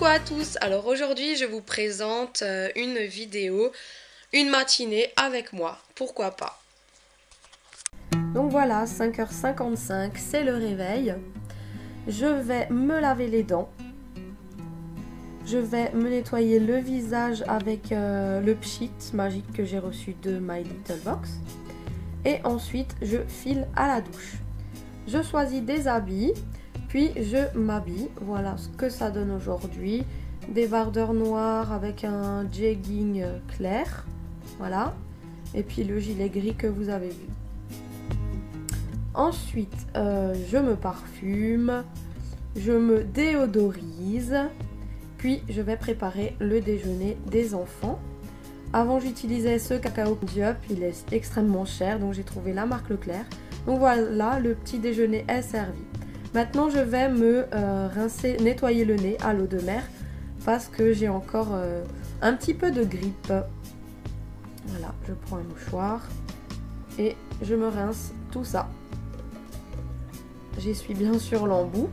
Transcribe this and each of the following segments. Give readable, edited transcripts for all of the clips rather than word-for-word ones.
à tous, alors aujourd'hui je vous présente une vidéo, une matinée avec moi, pourquoi pas. Donc voilà, 5h55, c'est le réveil. Je vais me laver les dents. Je vais me nettoyer le visage avec le pchit magique que j'ai reçu de My Little Box. Et ensuite je file à la douche. Je choisis des habits, puis je m'habille. Voilà ce que ça donne aujourd'hui. Des bardeurs noirs avec un jegging clair. Voilà. Et puis le gilet gris que vous avez vu. Ensuite, je me parfume. Je me déodorise. Puis je vais préparer le déjeuner des enfants. Avant j'utilisais ce cacao Diop, il est extrêmement cher, donc j'ai trouvé la marque Leclerc. Donc voilà, le petit déjeuner est servi. Maintenant je vais me nettoyer le nez à l'eau de mer parce que j'ai encore un petit peu de grippe. Voilà, je prends un mouchoir et je me rince tout ça. J'essuie bien sûr l'embout.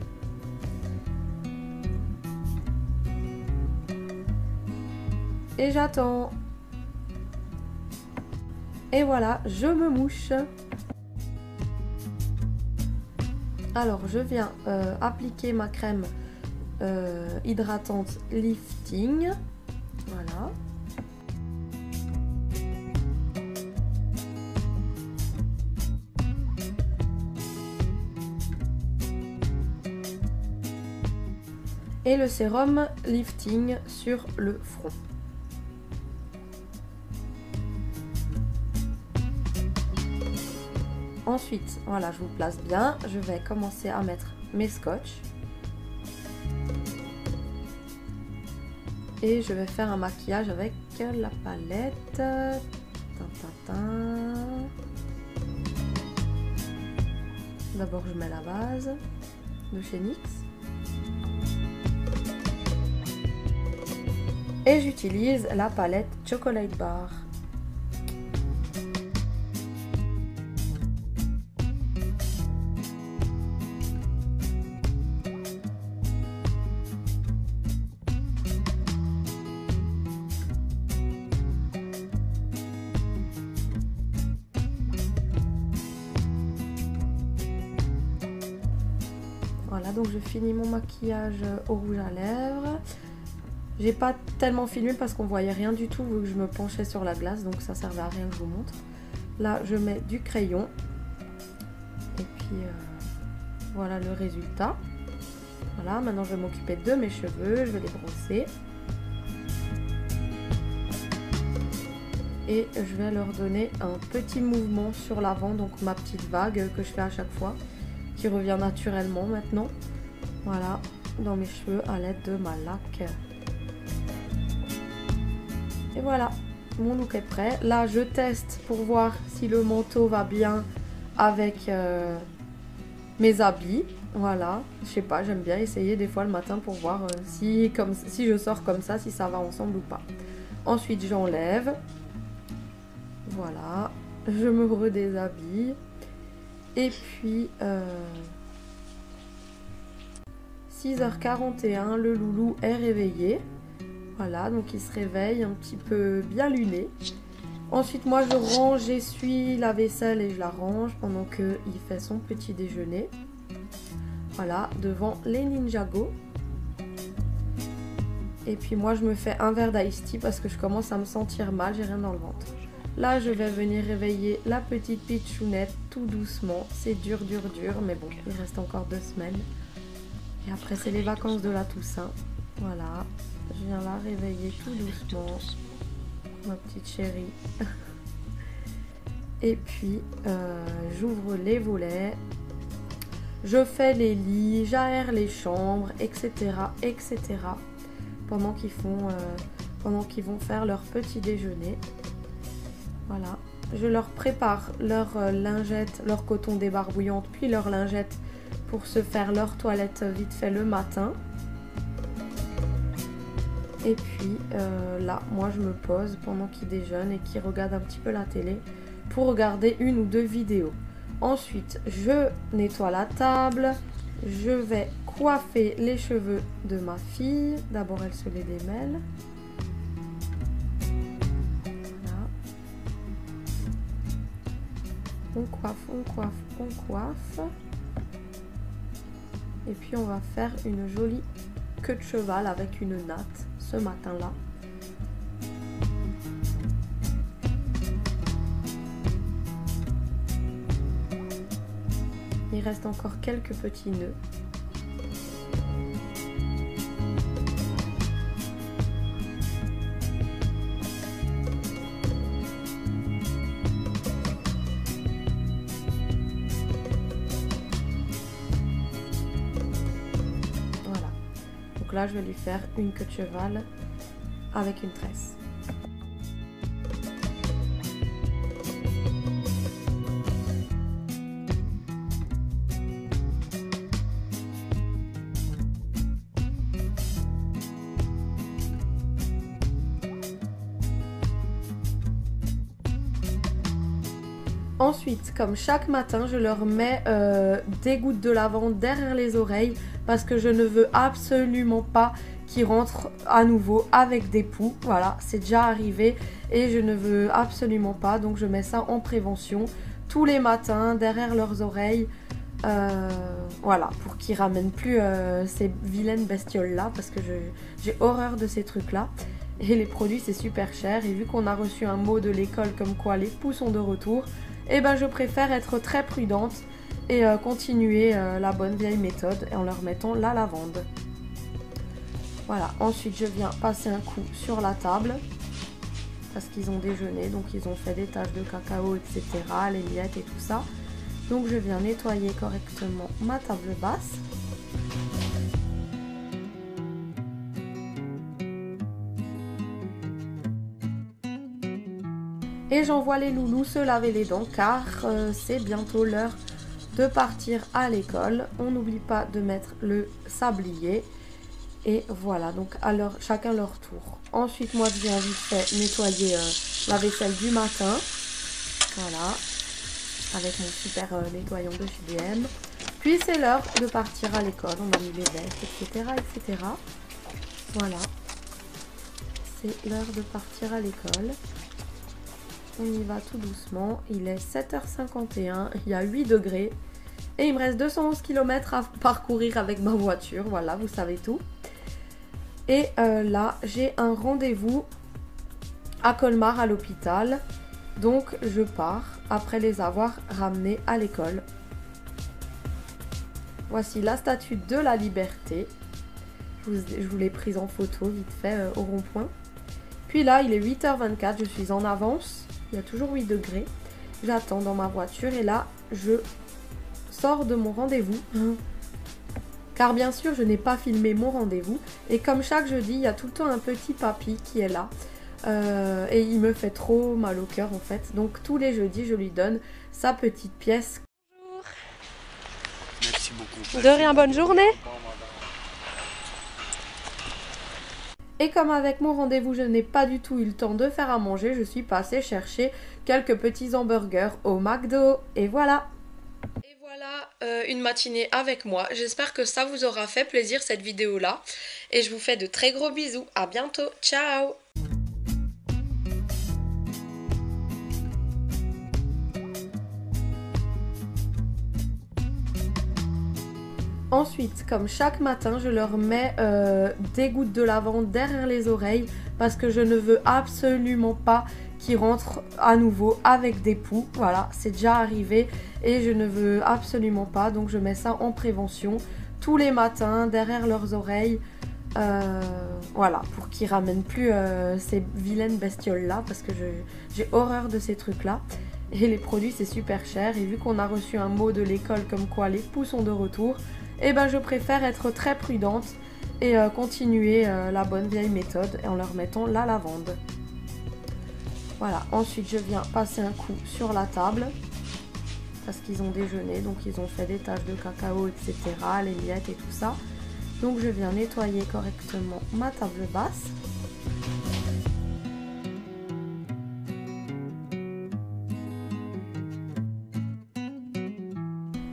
Et j'attends. Et voilà, je me mouche. Alors, je viens appliquer ma crème hydratante lifting. Voilà. Et le sérum lifting sur le front. Ensuite, voilà, je vous place bien. Je vais commencer à mettre mes scotch. Et je vais faire un maquillage avec la palette. D'abord, je mets la base de chez NYX. Et j'utilise la palette Chocolate Bar. Voilà, donc je finis mon maquillage au rouge à lèvres. J'ai pas tellement filmé parce qu'on voyait rien du tout vu que je me penchais sur la glace, donc ça servait à rien que je vous montre. Là, je mets du crayon. Et puis, voilà le résultat. Voilà, maintenant je vais m'occuper de mes cheveux, je vais les brosser. Et je vais leur donner un petit mouvement sur l'avant, donc ma petite vague que je fais à chaque fois, qui revient naturellement maintenant. Voilà, dans mes cheveux à l'aide de ma laque. Et voilà, mon look est prêt. Là, je teste pour voir si le manteau va bien avec mes habits. Voilà, je sais pas, j'aime bien essayer des fois le matin pour voir si je sors comme ça, si ça va ensemble ou pas. Ensuite, j'enlève. Voilà, je me redéshabille. Et puis, 6h41, le loulou est réveillé. Voilà, donc il se réveille un petit peu bien luné. Ensuite, moi, je range, j'essuie la vaisselle et je la range pendant qu'il fait son petit déjeuner. Voilà, devant les Ninjago. Et puis moi, je me fais un verre d'ice tea parce que je commence à me sentir mal, j'ai rien dans le ventre. Là, je vais venir réveiller la petite pitchounette tout doucement. C'est dur, dur, dur, mais bon, il reste encore 2 semaines. Et après, c'est les vacances de la Toussaint. Voilà, je viens la réveiller tout doucement, ma petite chérie. Et puis, j'ouvre les volets, je fais les lits, j'aère les chambres, etc., etc. Pendant qu'ils vont faire leur petit déjeuner. Voilà, je leur prépare leur lingette, leur coton débarbouillante, puis leur lingette pour se faire leur toilette vite fait le matin. Et puis là, moi je me pose pendant qu'ils déjeunent et qu'ils regardent un petit peu la télé pour regarder 1 ou 2 vidéos. Ensuite, je nettoie la table, je vais coiffer les cheveux de ma fille. D'abord, elle se les démêle. Voilà. On coiffe, on coiffe, on coiffe. Et puis, on va faire une jolie queue de cheval avec une natte ce matin-là. Il reste encore quelques petits nœuds. Voilà. Donc là, je vais lui faire une queue de cheval avec une tresse. Ensuite, comme chaque matin, je leur mets des gouttes de lavande derrière les oreilles parce que je ne veux absolument pas qu'ils rentrent à nouveau avec des poux. Voilà, c'est déjà arrivé et je ne veux absolument pas. Donc je mets ça en prévention tous les matins derrière leurs oreilles. Voilà, pour qu'ils ramènent plus ces vilaines bestioles là parce que j'ai horreur de ces trucs là. Et les produits c'est super cher et vu qu'on a reçu un mot de l'école comme quoi les poux sont de retour, et ben je préfère être très prudente et continuer la bonne vieille méthode en leur mettant la lavande. Voilà, ensuite je viens passer un coup sur la table parce qu'ils ont déjeuné, donc ils ont fait des taches de cacao, etc., les miettes et tout ça. Donc je viens nettoyer correctement ma table basse. Et j'envoie les loulous se laver les dents car c'est bientôt l'heure de partir à l'école. On n'oublie pas de mettre le sablier. Et voilà, donc alors chacun leur tour. Ensuite, moi je viens vite fait nettoyer la vaisselle du matin. Voilà, avec mon super nettoyant de chez DM. Puis c'est l'heure de partir à l'école. On a mis les vestes, etc., etc. Voilà, c'est l'heure de partir à l'école. On y va tout doucement, il est 7h51, il y a 8 degrés et il me reste 211 km à parcourir avec ma voiture, voilà, vous savez tout. Et là, j'ai un rendez-vous à Colmar à l'hôpital, donc je pars après les avoir ramenés à l'école. Voici la statue de la Liberté, je vous l'ai prise en photo vite fait au rond-point. Puis là, il est 8h24, je suis en avance. Il y a toujours 8 degrés. J'attends dans ma voiture et là, je sors de mon rendez-vous. Car bien sûr, je n'ai pas filmé mon rendez-vous. Et comme chaque jeudi, il y a tout le temps un petit papy qui est là. Et il me fait trop mal au cœur en fait. Donc tous les jeudis, je lui donne sa petite pièce. Bonjour. Merci beaucoup. De rien, bonne journée. Et comme avec mon rendez-vous, je n'ai pas du tout eu le temps de faire à manger, je suis passée chercher quelques petits hamburgers au McDo. Et voilà. Et voilà une matinée avec moi. J'espère que ça vous aura fait plaisir cette vidéo-là. Et je vous fais de très gros bisous. À bientôt. Ciao. Ensuite, comme chaque matin, je leur mets des gouttes de lavande derrière les oreilles parce que je ne veux absolument pas qu'ils rentrent à nouveau avec des poux. Voilà, c'est déjà arrivé et je ne veux absolument pas. Donc je mets ça en prévention tous les matins derrière leurs oreilles. Voilà, pour qu'ils ramènent plus ces vilaines bestioles là parce que j'ai horreur de ces trucs là. Et les produits c'est super cher et vu qu'on a reçu un mot de l'école comme quoi les poux sont de retour, et ben je préfère être très prudente et continuer la bonne vieille méthode en leur mettant la lavande. Voilà, ensuite je viens passer un coup sur la table parce qu'ils ont déjeuné, donc ils ont fait des taches de cacao, etc., les miettes et tout ça. Donc je viens nettoyer correctement ma table basse.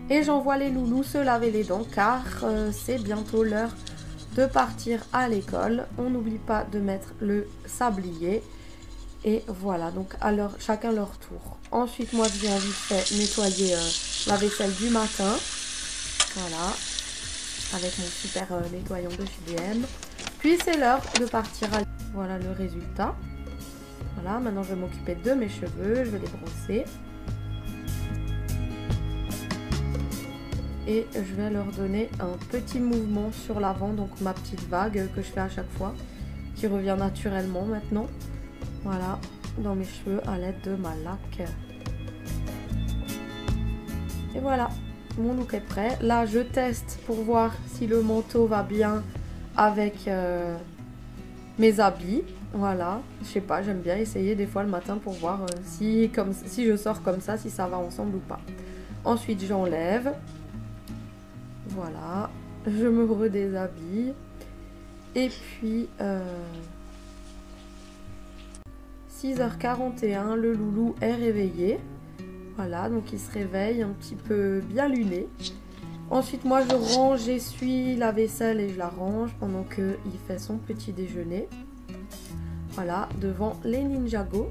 Et j'envoie les loulous se laver les dents car c'est bientôt l'heure de partir à l'école. On n'oublie pas de mettre le sablier. Et voilà, donc alors chacun leur tour. Ensuite, moi je viens vite fait nettoyer la vaisselle du matin. Voilà, avec mon super nettoyant de chez DM. Puis c'est l'heure de partir à l'école. Voilà le résultat. Voilà, maintenant je vais m'occuper de mes cheveux, je vais les brosser. Et je vais leur donner un petit mouvement sur l'avant, donc ma petite vague que je fais à chaque fois, qui revient naturellement maintenant. Voilà, dans mes cheveux à l'aide de ma laque. Et voilà, mon look est prêt. Là, je teste pour voir si le manteau va bien avec mes habits. Voilà, je sais pas, j'aime bien essayer des fois le matin pour voir si je sors comme ça, si ça va ensemble ou pas. Ensuite, j'enlève. Voilà, je me redéshabille. Et puis, 6h41, le loulou est réveillé. Voilà, donc il se réveille un petit peu bien luné. Ensuite, moi, je range, j'essuie la vaisselle et je la range pendant qu'il fait son petit déjeuner. Voilà, devant les Ninjago.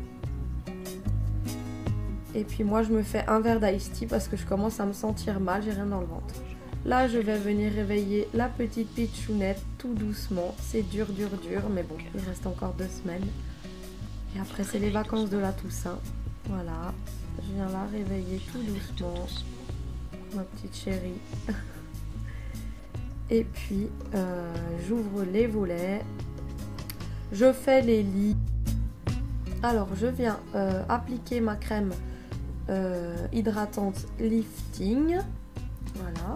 Et puis moi, je me fais un verre d'ice tea parce que je commence à me sentir mal, j'ai rien dans le ventre. Là, je vais venir réveiller la petite pitchounette tout doucement. C'est dur, dur, dur, mais bon, il reste encore 2 semaines. Et après, c'est les vacances de la Toussaint. Voilà, je viens la réveiller tout doucement. Ma petite chérie. Et puis, j'ouvre les volets. Je fais les lits. Alors, je viens appliquer ma crème hydratante lifting. Voilà.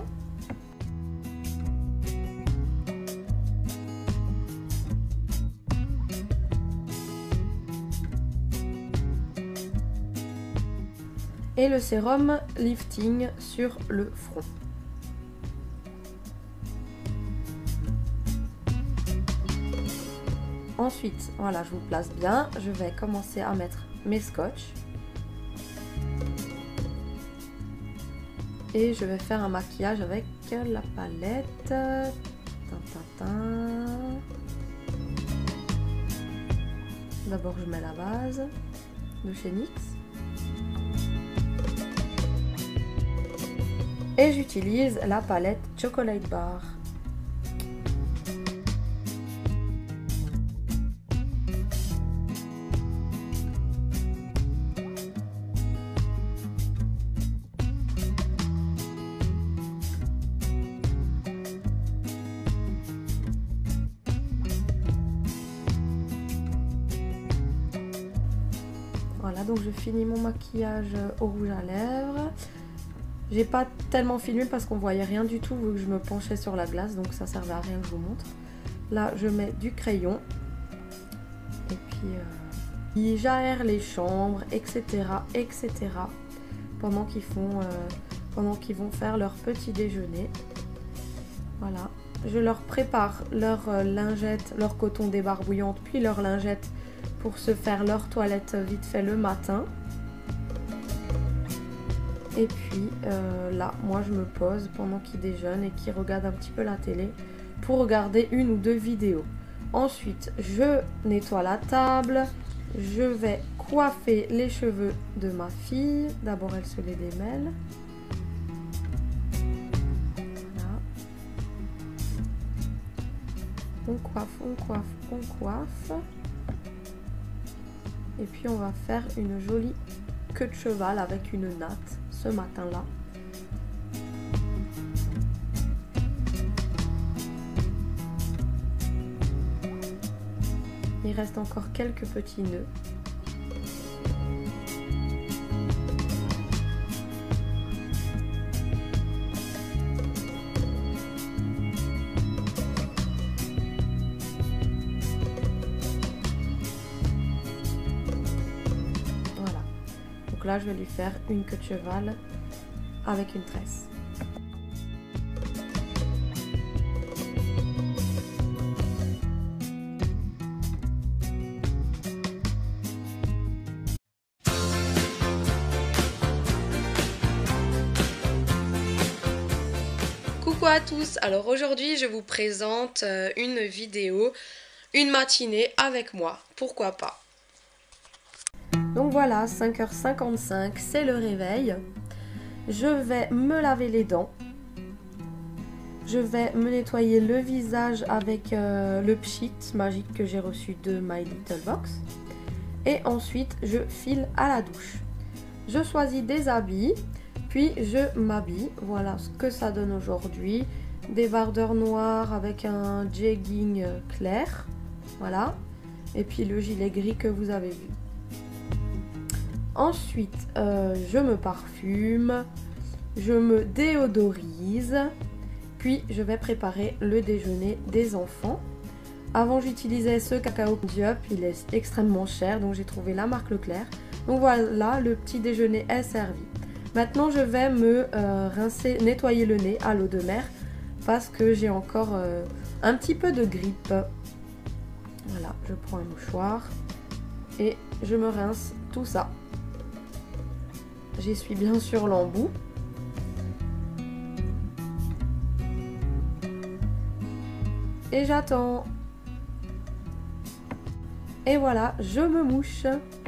Et le sérum lifting sur le front. Ensuite, voilà, je vous place bien. Je vais commencer à mettre mes scotch. Et je vais faire un maquillage avec la palette. D'abord, je mets la base de chez NYX. Et j'utilise la palette Chocolate Bar. Voilà, donc je finis mon maquillage au rouge à lèvres. J'ai pas tellement filmé parce qu'on voyait rien du tout vu que je me penchais sur la glace, donc ça servait à rien que je vous montre. Là, je mets du crayon. Et puis, j'aère les chambres, etc., etc. pendant qu'ils vont faire leur petit déjeuner. Voilà. Je leur prépare leur lingette, leur coton débarbouillante, puis leur lingette pour se faire leur toilette vite fait le matin. Et puis là, moi je me pose pendant qu'ils déjeunent et qu'ils regardent un petit peu la télé pour regarder 1 ou 2 vidéos. Ensuite, je nettoie la table, je vais coiffer les cheveux de ma fille. D'abord, elle se les démêle. Voilà. On coiffe, on coiffe, on coiffe. Et puis on va faire une jolie queue de cheval avec une natte ce matin-là. Il reste encore quelques petits nœuds. Voilà. Donc là, je vais lui faire une queue de cheval avec une tresse. Coucou à tous, alors aujourd'hui je vous présente une vidéo, une matinée avec moi, pourquoi pas. Donc voilà, 5h55, c'est le réveil. Je vais me laver les dents. Je vais me nettoyer le visage avec le pchit magique que j'ai reçu de My Little Box. Et ensuite, je file à la douche. Je choisis des habits, puis je m'habille. Voilà ce que ça donne aujourd'hui. Des bardeurs noirs avec un jegging clair. Voilà. Et puis le gilet gris que vous avez vu. Ensuite, je me parfume. Je me déodorise. Puis je vais préparer le déjeuner des enfants. Avant j'utilisais ce cacao Diop, il est extrêmement cher, donc j'ai trouvé la marque Leclerc. Donc voilà, le petit déjeuner est servi. Maintenant je vais me nettoyer le nez à l'eau de mer parce que j'ai encore un petit peu de grippe. Voilà, je prends un mouchoir et je me rince tout ça. J'essuie bien sûr l'embout. Et j'attends. Et voilà, je me mouche.